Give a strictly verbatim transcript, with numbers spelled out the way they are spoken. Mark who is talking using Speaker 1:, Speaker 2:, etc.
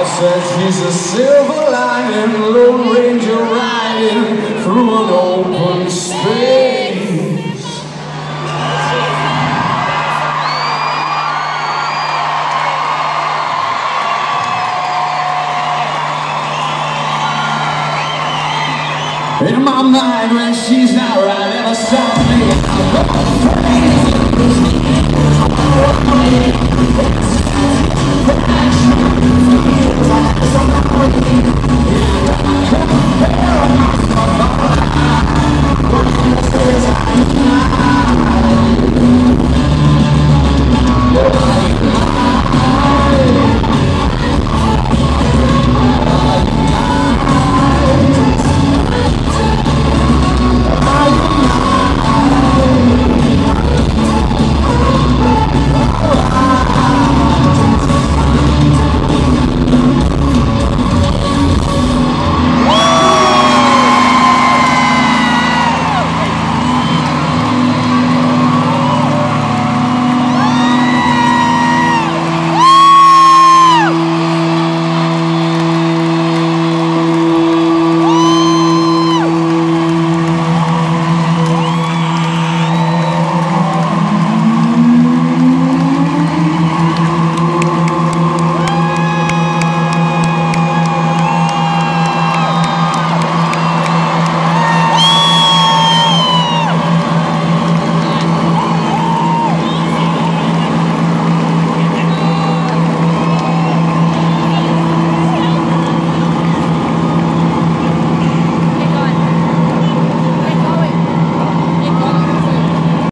Speaker 1: said she's a silver lining, Lone Ranger riding through an open space. In my mind, when she's not right, never stop me. I'm